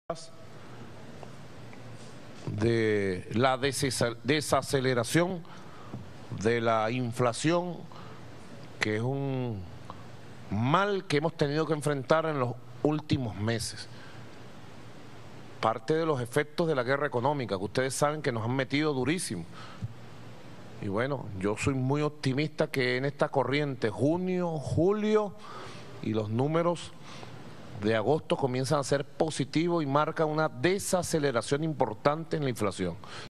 de la desaceleración de la inflación, que es un mal que hemos tenido que enfrentar en los últimos meses. Parte de los efectos de la guerra económica, que ustedes saben que nos han metido durísimo. Y bueno, yo soy muy optimista que en esta corriente, junio, julio, y los números de agosto comienzan a ser positivos y marcan una desaceleración importante en la inflación.